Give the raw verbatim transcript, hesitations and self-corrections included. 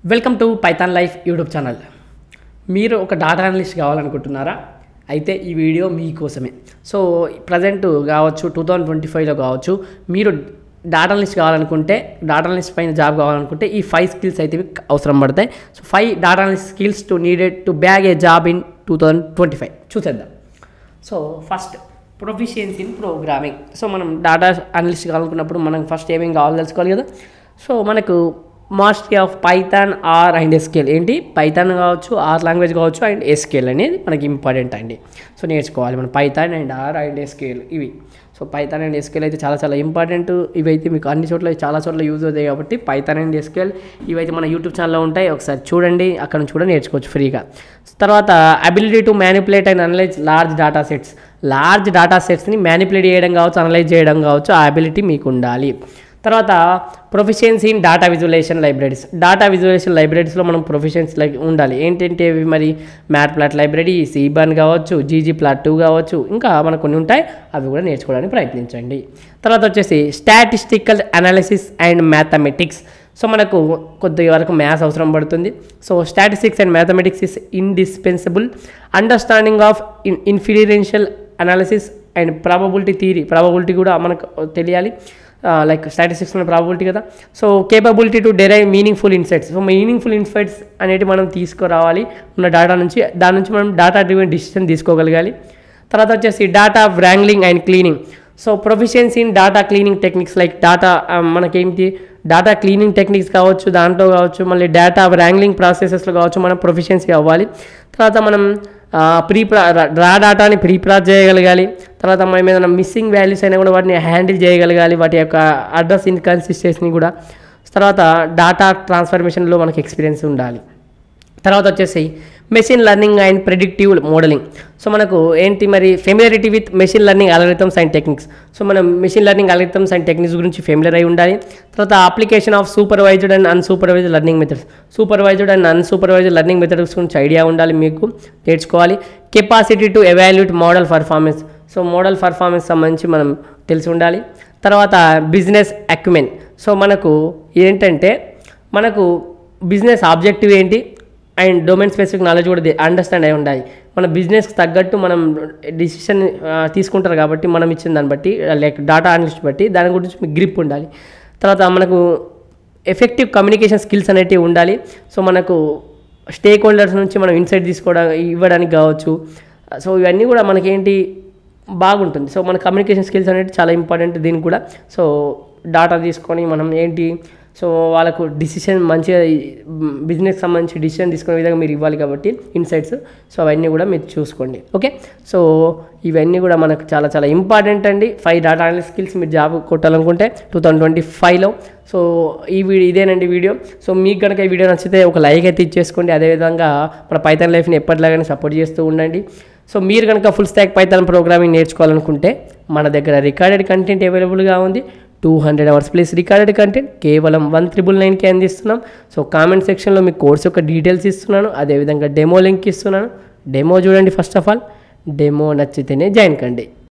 Welcome to Python life YouTube channel. మీరు ఒక data analyst కావాలనుకుంటున్నారా? అయితే ఈ వీడియో మీకోసమే. సో ప్రజెంట్ కావచ్చు, టూ థౌజండ్ ట్వంటీ ఫైవ్లో కావచ్చు, మీరు డాటా అనలిస్ట్ కావాలనుకుంటే, డాటా అనలిస్ట్ పైన జాబ్ కావాలనుకుంటే ఈ ఫైవ్ స్కిల్స్ అయితే మీకు అవసరం పడతాయి. So five data analyst skills to needed to bag a job in two thousand twenty five చూసేద్దాం. So first, proficiency in programming. So మనం డాటా అనలిస్ట్ కావాలనుకున్నప్పుడు మనం ఫస్ట్ ఏమేమి కావాలో తెలుసుకోవాలి కదా. సో మనకు mastery of Python, R and SQL. ఏంటి పైథాన్ కావచ్చు, ఆర్ లాంగ్వేజ్ కావచ్చు అండ్ ఎస్కేల్ అనేది మనకి ఇంపార్టెంట్ అండి. సో నేర్చుకోవాలి మనం Python and R and SQL ఇవి. సో పైథాన్ అండ్ ఎస్కేల్ అయితే చాలా చాలా ఇంపార్టెంట్. ఇవైతే మీకు అన్ని చోట్ల చాలా చోట్ల యూజ్ అవుతాయి కాబట్టి పైథాన్ అండ్ ఎస్కేల్ ఇవైతే మన యూట్యూబ్ ఛానల్లో ఉంటాయి, ఒకసారి చూడండి. అక్కడ నుంచి కూడా నేర్చుకోవచ్చు ఫ్రీగా. తర్వాత ability to manipulate and analyse large data sets. Large data సెట్స్ని మ్యానిపులేట్ చేయడం కావచ్చు, అనలైజ్ చేయడం కావచ్చు, ఆ అబిలిటీ మీకు ఉండాలి. తర్వాత proficiency in data visualisation libraries. Data visualisation లైబ్రరీస్లో మనం ప్రొఫిషియన్సీ లైక్ ఉండాలి. ఏంటంటే అవి మరి మ్యాట్ ప్లాట్ లైబ్రరీ, సీబర్న్ కావచ్చు, జీజీ ప్లాట్ టూ కావచ్చు, ఇంకా మనకు కొన్ని ఉంటాయి, అవి కూడా నేర్చుకోవడానికి ప్రయత్నించండి. తర్వాత వచ్చేసి statistical analysis and mathematics. So మనకు కొద్ది వరకు మ్యాథ్స్ అవసరం పడుతుంది. So statistics and mathematics is indispensable. Understanding of in inferential analysis and probability theory. Probability కూడా మనకు తెలియాలి, లైక్ స్టాటిస్టిక్స్ ఉన్న ప్రాబిలిటీ కదా. So capability to derive meaningful insights. So meaningful insights అనేవి మనం తీసుకురావాలి ఉన్న డేటా నుంచి. దాని నుంచి మనం డేటా డ్రివెన్ డిసిషన్ తీసుకోగలగాలి. తర్వాత వచ్చేసి data wrangling and cleaning. So proficiency in data cleaning techniques like data మనకేంటి డేటా క్లీనింగ్ టెక్నిక్స్ కావచ్చు, దాంట్లో కావచ్చు, మళ్ళీ డేటా వ్రాంగ్లింగ్ ప్రాసెసెస్లో కావచ్చు మనం ప్రొఫిషియన్సీ అవ్వాలి. తర్వాత మనం ప్రీ ప్రా రా డేటాని ప్రీ ప్రాసెస్ చేయగలగాలి. తర్వాత మనం ఏదైనా మిస్సింగ్ వాల్యూస్ అయినా కూడా వాటిని హ్యాండిల్ చేయగలగాలి, వాటి యొక్క అడ్రస్ ఇన్కన్సిస్టెన్సీని కూడా. తర్వాత డేటా ట్రాన్స్ఫర్మేషన్లో మనకి ఎక్స్పీరియన్స్ ఉండాలి. తర్వాత వచ్చేసి machine learning and predictive modelling. So మనకు ఏంటి మరి familiarity with machine learning algorithms and techniques. So మనం machine learning algorithms and techniques గురించి ఫెమిలియర్ అయి ఉండాలి. తర్వాత application of supervised and unsupervised learning methods. Supervised and unsupervised learning methods గురించి idea ఉండాలి, మీకు నేర్చుకోవాలి. Capacity to evaluate model performance. So model performance సంబంధించి మనం తెలిసి ఉండాలి. తర్వాత బిజినెస్ అక్యుమెన్. సో మనకు ఏంటంటే మనకు బిజినెస్ ఆబ్జెక్టివ్ ఏంటి అండ్ డొమైన్ స్పెసిఫిక్ నాలెడ్జ్ కూడా అండర్స్టాండ్ అయి ఉండాలి. మన బిజినెస్కి తగ్గట్టు మనం డిసిషన్ తీసుకుంటారు కాబట్టి మనం ఇచ్చిన దాన్ని బట్టి లైక్ డేటా అనలిస్ట్ బట్టి దాని గురించి మీకు గ్రిప్ ఉండాలి. తర్వాత మనకు ఎఫెక్టివ్ కమ్యూనికేషన్ స్కిల్స్ అనేటివి ఉండాలి. సో మనకు స్టేక్ హోల్డర్స్ నుంచి మనం ఇన్సైట్ తీసుకోవడం ఇవ్వడానికి కావచ్చు. సో ఇవన్నీ కూడా మనకేంటి బాగుంటుంది. సో మన కమ్యూనికేషన్ స్కిల్స్ అనేవి చాలా ఇంపార్టెంట్ దీనికి కూడా. సో డేటా తీసుకొని మనం ఏంటి సో వాళ్ళకు డిసిషన్ మంచిగా బిజినెస్కి సంబంధించి డిసిషన్ తీసుకునే విధంగా మీరు ఇవ్వాలి కాబట్టి ఇన్సైట్స్. సో అవన్నీ కూడా మీరు చూసుకోండి. ఓకే, సో ఇవన్నీ కూడా మనకు చాలా చాలా ఇంపార్టెంట్ అండి. ఫైవ్ డేటా అనలిస్ట్ స్కిల్స్ మీరు జాబ్ కొట్టాలనుకుంటే టూ థౌజండ్ ట్వంటీ ఫైవ్లో. సో ఈ వీడియో ఇదేనండి వీడియో. సో మీకు కనుక ఈ వీడియో నచ్చితే ఒక లైక్ అయితే ఇచ్చేసుకోండి. అదేవిధంగా మన పైథాన్ లైఫ్ని ఎప్పటిలాగానే సపోర్ట్ చేస్తూ ఉండండి. సో మీరు కనుక ఫుల్ స్టాక్ పైథాన్ ప్రోగ్రామింగ్ నేర్చుకోవాలనుకుంటే మన దగ్గర రికార్డెడ్ కంటెంట్ అవైలబుల్గా ఉంది. Two hundred hours plus recorded content కేవలం వన్ త్రిబుల్ నైన్కి అందిస్తున్నాం. సో కామెంట్ సెక్షన్లో మీకు కోర్స్ యొక్క డీటెయిల్స్ ఇస్తున్నాను, అదేవిధంగా డెమో లింక్ ఇస్తున్నాను. డెమో చూడండి ఫస్ట్ ఆఫ్ ఆల్. డెమో నచ్చితేనే జాయిన్ కండి.